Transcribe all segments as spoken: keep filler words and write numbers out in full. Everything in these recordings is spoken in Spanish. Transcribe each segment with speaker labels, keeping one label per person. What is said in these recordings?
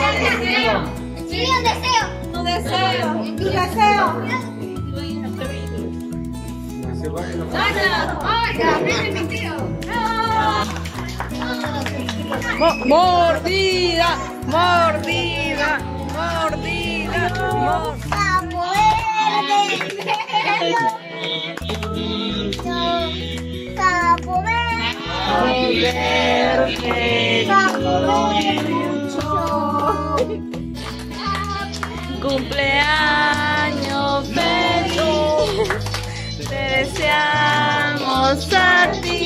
Speaker 1: Sí, un deseo.
Speaker 2: Tu deseo. Tu deseo.
Speaker 3: Mo mordida, mordida, mordida, cumpleaños feliz, te deseamos a ti.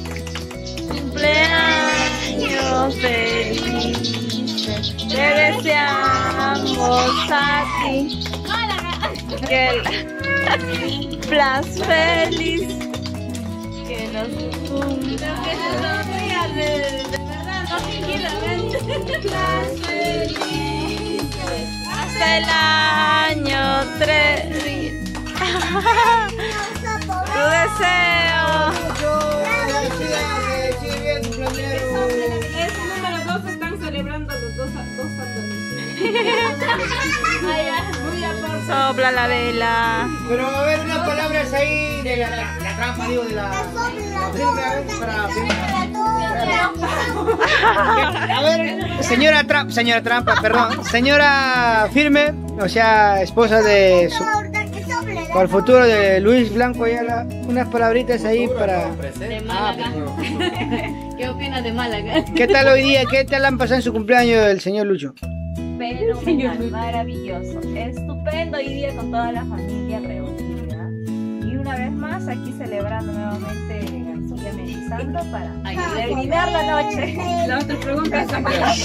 Speaker 3: Cumpleaños feliz, te deseamos a ti. Que el Plas feliz, que nos cumpla. De verdad, no fingidamente. Plas feliz, hasta el año tres. Tu deseo.
Speaker 2: Es número dos, están celebrando los dos, dos San
Speaker 3: Sopla la vela.
Speaker 4: Pero a ver, unas palabras ahí de la, la, la trampa, digo, de la... A ver, señora Trampa, señora Trampa, perdón, señora Firme, o sea, esposa de su, para el futuro de Luis Blanco Ayala, unas palabritas ahí para...
Speaker 5: De Málaga. ¿Qué opinas de Málaga?
Speaker 4: ¿Qué tal hoy día? ¿Qué tal han pasado en su cumpleaños el señor Lucho?
Speaker 3: Fenomenal, maravilloso, estupendo hoy día con toda la familia reunida y una vez más aquí celebrando nuevamente García Medizando para terminar la noche.
Speaker 2: La otra pregunta es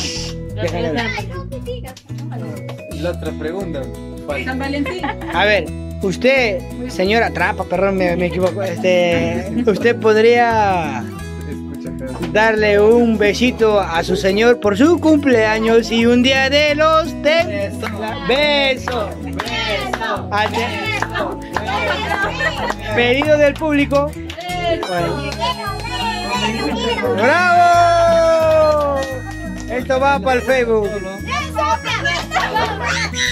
Speaker 6: La otra pregunta.
Speaker 2: San Valentín.
Speaker 4: A ver, usted, señora Trampa, perdón, me, me equivoco, este, usted podría darle un besito a su señor por su cumpleaños y un día de los de beso, beso, beso, pedido del público. Bueno. ¡Bravo! Esto va para el Facebook.